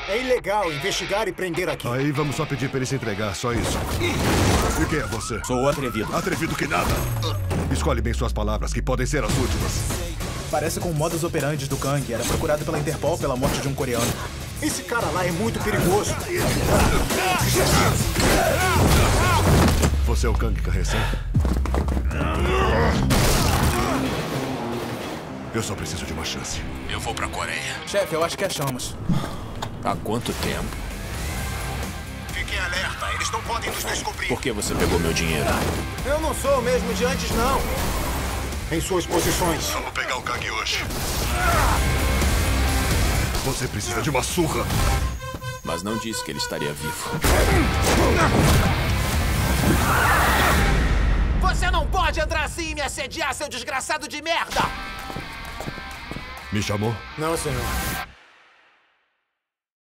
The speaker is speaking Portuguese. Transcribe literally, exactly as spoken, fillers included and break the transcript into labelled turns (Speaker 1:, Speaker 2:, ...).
Speaker 1: É ilegal investigar e prender aqui.
Speaker 2: Aí vamos só pedir pra ele se entregar, só isso. E quem é você?
Speaker 3: Sou atrevido.
Speaker 2: Atrevido que nada. Escolhe bem suas palavras, que podem ser as últimas.
Speaker 4: Parece com o modus operandi do Kang. Era procurado pela Interpol pela morte de um coreano.
Speaker 1: Esse cara lá é muito perigoso.
Speaker 2: Você é o Kang Carrecem? Eu só preciso de uma chance.
Speaker 3: Eu vou pra Coreia.
Speaker 4: Chefe, eu acho que achamos.
Speaker 3: Há quanto tempo?
Speaker 1: Fiquem alerta, eles não podem nos descobrir.
Speaker 3: Por que você pegou meu dinheiro?
Speaker 1: Eu não sou o mesmo de antes, não. Em suas posições.
Speaker 2: Vamos pegar o Kang hoje. Você precisa de uma surra.
Speaker 3: Mas não disse que ele estaria vivo.
Speaker 5: Você não pode entrar assim e me assediar, seu desgraçado de merda!
Speaker 2: Me chamou?
Speaker 1: Não, senhor.